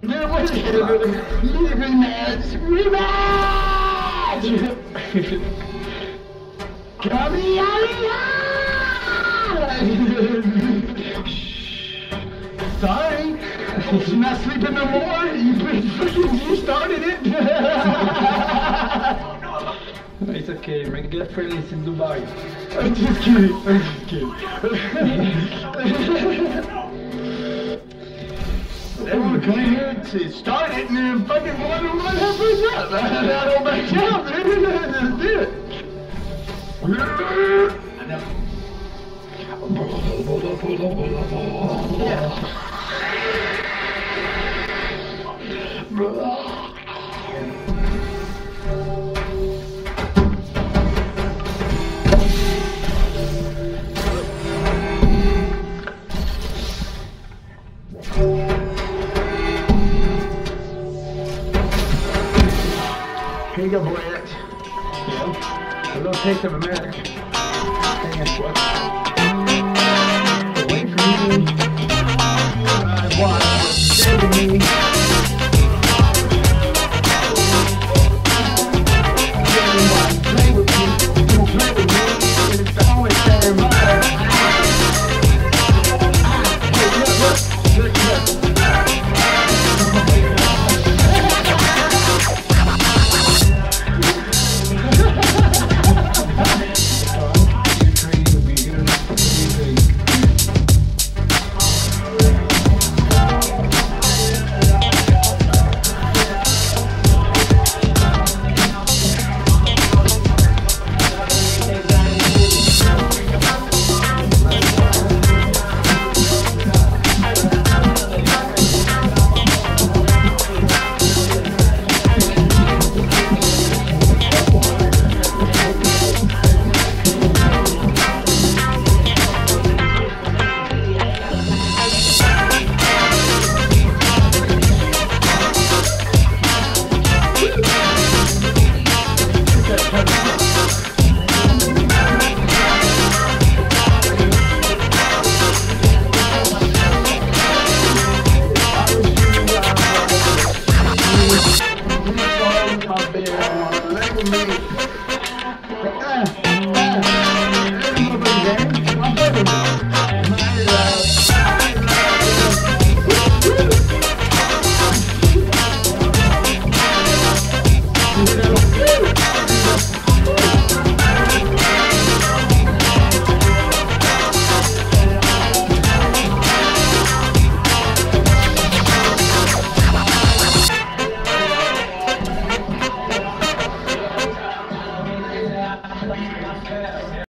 There was rematch! Rematch! Coming out! Sorry, she's not sleeping no more. You started it. It's okay, my girlfriend is in Dubai. I'm just kidding. I'm just kidding. Everyone come here to start it and then fucking one halfway up. I don't back down, man. Just do it. Yeah. Here you go, Brett. Yeah. A little taste of America. Hang on, what? Wait for me. Watch.